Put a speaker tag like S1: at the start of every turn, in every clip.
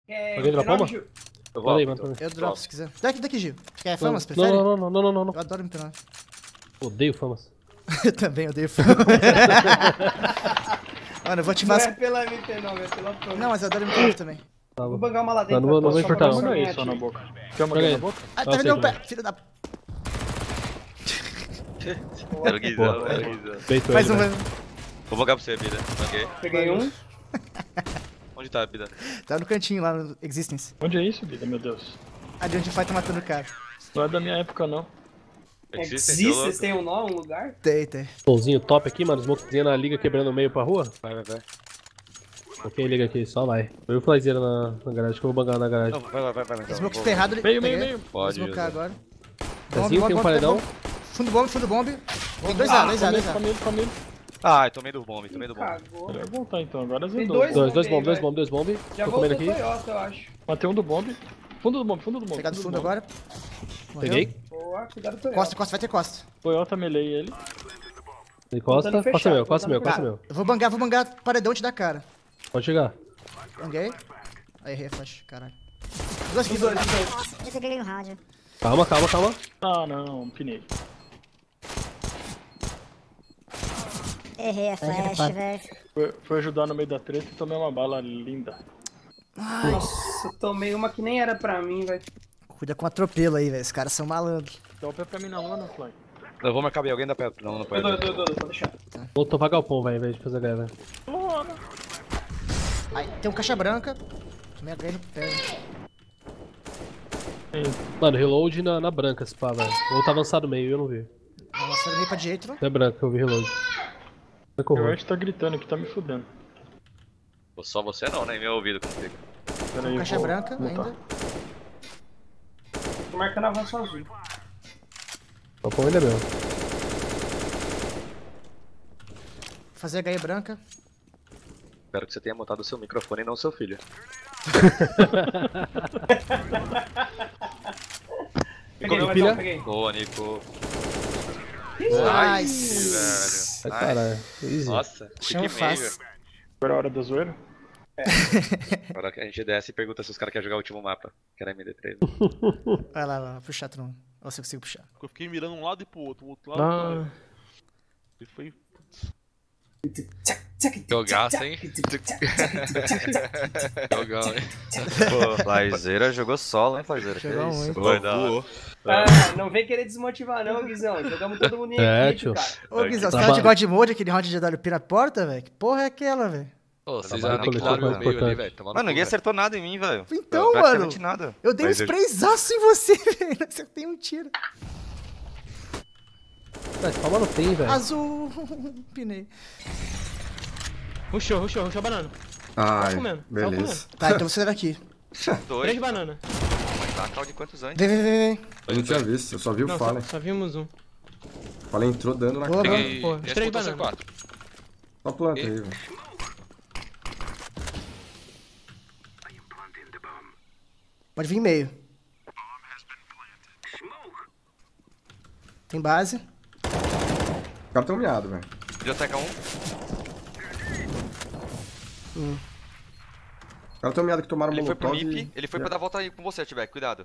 S1: Alguém dropou uma?
S2: Gil.
S3: Eu
S1: Manda aí,
S3: volto.
S1: manda aí.
S4: Eu dropo se quiser. Daqui, Gil. Quer famas? Prefere?
S1: Não.
S4: Eu adoro MP9.
S1: Odeio famas.
S4: Eu também odeio famas. Mano, eu vou ativar
S2: Não
S4: as...
S2: é pela MP9, é pela Tony.
S4: Não, mas eu adoro MP9 também.
S2: Vou bangar uma lá dentro.
S1: Não vou
S2: pra
S1: importar,
S2: só
S1: não.
S2: pra
S5: Olha
S2: ganhar
S5: isso só na
S2: time.
S5: boca. Quer uma
S1: Joga aí.
S5: na boca?
S4: Ah,
S1: Ah,
S4: tá
S1: sei
S4: no meu
S1: que
S4: pé, filho da...
S3: Era o Guizão, era o Guizão.
S1: Peito
S4: Mais
S1: ele,
S4: um,
S1: velho.
S4: mais um.
S3: Vou bangar pra você, Bida. Ok.
S2: Peguei um.
S3: Onde tá, Bida?
S4: Tá no cantinho lá no Existence.
S5: Onde é isso, vida, meu Deus?
S4: Ali onde o Fight tá matando o cara.
S5: Não é da minha época, não.
S2: Existem, tem um nome, um lugar?
S4: Tem.
S1: Pãozinho top aqui, mano. Smokezinha na liga quebrando o meio pra rua.
S3: Vai.
S1: Ok, liga aqui, só vai. Eu e o Flyzeira na garagem, que eu vou bangar na garagem.
S3: Não, vai.
S4: Smoke tá errado ali.
S5: Meio.
S4: Vou
S3: Pode,
S4: smocar
S3: José.
S4: agora.
S1: Pezinho, tem um paredão.
S4: Fundo bomb. Tem 2A.
S5: Família.
S3: Ah, tomei do bomb.
S2: Cagou.
S5: Melhor voltar então, agora
S2: Tem
S5: azedou.
S2: dois.
S1: Dois bomb.
S2: Já
S1: Tô
S2: voltou
S1: comendo aqui.
S2: Toyota, eu acho.
S5: Matei um do bomb. Fundo do bomb.
S4: Pegar do fundo agora. Morreu.
S1: Peguei.
S2: Boa, cuidado Toyota.
S4: Costa, vai ter costa.
S5: Toyota melei ele.
S1: Encosta.
S2: Tentando
S1: Costa
S2: fechar,
S1: meu, costa meu,
S2: tentando
S1: costa meu.
S4: Eu vou bangar paredão te dar cara.
S1: Pode chegar.
S4: Banguei. Aí, errei a flash, caralho.
S2: Dois.
S6: Eu peguei um rádio.
S1: Calma.
S5: Ah, não, pinei.
S6: Errei a flash, velho.
S5: Foi ajudar no meio da treta e tomei uma bala linda.
S2: Nossa, tomei uma que nem era pra mim, velho.
S4: Cuida com atropelo aí, velho. Os caras são malandros.
S5: Dá o pé pra mim na lona, Fly.
S3: Eu vou marcar bem, alguém dá perto. Não pode.
S2: Eu dou, pode deixar.
S1: Vou topar galpão, velho, em vez de fazer guerra.
S4: Aí, tem um caixa branca. Tomei a ganha no pé.
S1: Mano, reload na branca, se pá, velho. Ou tá avançado meio, eu não vi.
S4: Nossa, meio pra direita, não?
S1: É branca, eu vi reload. Vai
S5: O
S1: correr.
S5: Ed tá gritando aqui, tá me fudendo.
S3: Só você não, né? Meu ouvido como fica.
S5: Pera aí,
S4: Caixa
S5: eu vou
S4: branca
S5: voltar.
S4: ainda.
S2: Tô marcando avanço azul.
S1: Galpão ainda é meu.
S4: Fazer a ganha branca.
S3: Espero que você tenha montado o seu microfone e não o seu filho.
S2: Peguei.
S3: Boa, Nico.
S4: Nice.
S3: Velho.
S1: Ai, caralho. Easy.
S3: Nossa,
S4: Chão
S3: fique meio.
S4: fácil.
S5: Agora é a hora da zoeira?
S3: Agora que a gente desce e pergunta se os caras querem jogar o último mapa. Que era MD3.
S4: Vai lá, puxar tu não. Ou se eu consigo puxar.
S7: Eu fiquei mirando um lado e pro outro, o outro lado. E foi.
S3: Jogaço, hein? Jogão, hein? Pô, Flyzeira jogou solo, hein, Flyzeira?
S4: Jogou muito.
S3: Foi da hora.
S2: Ah, não vem querer desmotivar não, Guizão. Jogamos todo mundo em equipe,
S1: tio.
S2: cara.
S4: Ô, Guizão, você
S1: Tá
S4: tava de
S1: bom.
S4: God Mode, aquele round de AWP na porta, velho? Que porra é aquela, velho?
S3: Pô, vocês
S1: Trabalho
S3: aniquilaram
S1: coletivo
S3: meu meio ali,
S1: importante.
S3: velho. Tomando
S8: Mano, ninguém
S3: cu,
S8: acertou nada em mim, velho.
S4: Então,
S8: Praticamente
S4: mano.
S8: nada.
S4: Eu dei um
S3: Mas eu-
S4: sprayzaço em você, velho. Não acertei um tiro.
S1: Calma, não tem, velho.
S4: Azul. Pinei.
S9: Rushou a banana.
S10: Ai,
S9: comendo, só
S10: beleza.
S4: Tá, então você leva aqui.
S9: Três
S3: Dois.
S9: bananas.
S3: Mas tá a cal de quantos anos?
S4: Vem.
S10: Eu não tinha visto, eu só vi o
S9: Não,
S10: Fallen.
S9: só vimos um.
S10: O Fallen entrou dando na
S4: Boa,
S10: cara.
S3: Peguei.
S9: Pô,
S3: Esse
S9: três
S3: ponto é
S9: bananas.
S3: C4.
S10: Só planta aí, velho.
S4: Pode vir em meio. Tem base.
S10: O cara tá humilhado, velho.
S3: Biblioteca 1.
S10: O cara tá humilhado que tomaram
S3: Ele foi pro
S10: molotov
S3: MIP. Ele foi pra dar volta aí com você, Tibek. Cuidado.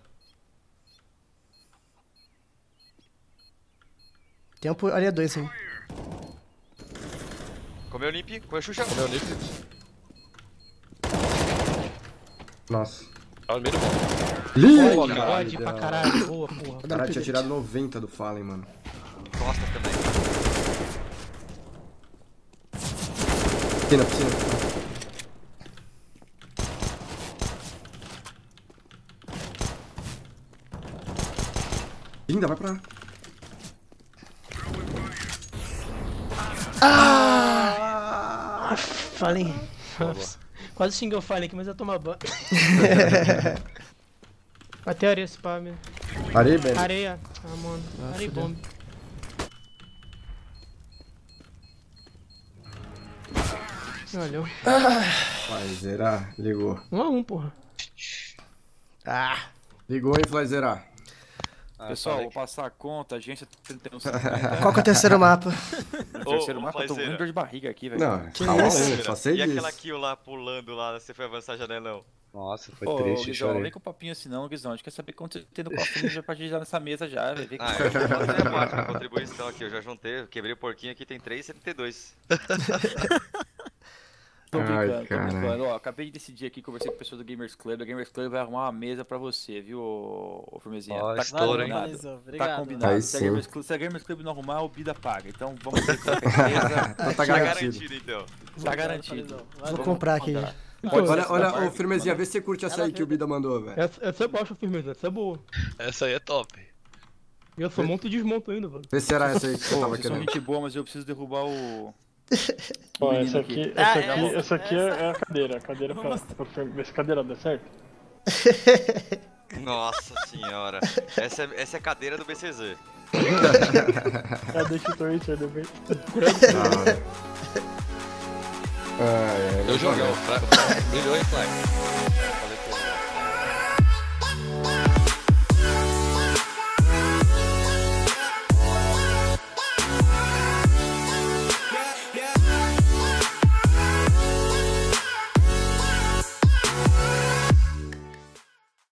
S4: Tempo área 2 aí.
S3: Comeu o NIP. Comeu o Xuxa. Comeu o NIP.
S10: Nossa.
S3: Tá no meio do bom.
S10: Lindo!
S9: Pode pra caralho. Boa, porra.
S10: O cara tinha tirado 90 do Fallen, mano.
S3: Costa também.
S10: Piscina. Linda, vai pra lá.
S9: Falei. Quase xinguei o Fallen aqui, mas eu tomar banho. Até areia esse pá, meu.
S10: Areia, velho.
S9: Areia. Ah, mano. Areia e bomba. Olha,
S10: Flyzeira, ligou.
S9: 1x1, porra.
S10: Ligou, hein, Flyzeira.
S8: Pessoal, vou passar a conta, agência 31.
S4: Qual que é o terceiro mapa?
S8: Terceiro
S3: Ô,
S8: mapa, eu tô
S3: Flyzeira.
S8: com dor de barriga aqui, velho.
S10: Não,
S4: Que
S10: calma
S4: isso?
S10: aí, só sei
S3: E aquela
S10: disso.
S3: kill lá pulando lá, você foi avançar janelão? Nossa, foi
S8: Ô,
S3: triste,
S8: Guizão, não
S3: chorei.
S8: vem com papinho assim não, Guizão. A gente quer saber quanto tem no cofrinho já pra gente já nessa mesa já, velho. Vem com
S11: Ah, eu vou fazer uma contribuição aqui. Eu já juntei, eu quebrei o porquinho aqui, tem 3,72.
S8: Tô
S10: Ai,
S8: brincando, tô
S10: cara.
S8: brincando. Ó, acabei de decidir aqui, conversei com o pessoal do Gamers Club. A Gamers Club vai arrumar uma mesa pra você, viu, ô Firmezinha?
S3: Ó,
S8: Tá
S3: estouro, hein?
S8: combinado.
S9: Obrigado.
S8: Tá combinado.
S10: Aí
S8: Se a,
S10: sim.
S8: Gamers Club não arrumar, o Bida paga. Então vamos ver se tá beleza.
S10: Então tá
S11: Tá
S10: garantido.
S11: garantido, então.
S8: Tá garantido.
S4: Vou comprar aqui.
S8: Pode
S10: Olha,
S8: ser
S10: olha,
S8: essa
S10: ô Firmezinha, vê se você curte essa aí que o Bida mandou, velho.
S9: Essa é baixa, firmeza, essa é boa.
S11: Essa aí é top.
S9: E eu só monto e desmonto ainda, velho.
S10: Vê se era essa aí que você
S8: Pô,
S10: tava
S8: vocês são
S10: querendo.
S8: gente boa, mas eu preciso derrubar o...
S5: Ó,
S8: menino
S5: essa
S8: aqui.
S5: aqui, essa aqui é a cadeira. A cadeira pra ver se a cadeira dá certo.
S11: Nossa senhora. Essa é a cadeira do BCZ.
S5: Deixa o Twitter depois.
S10: Ah, é.
S11: Eu joguei o brilhou, hein, Fly?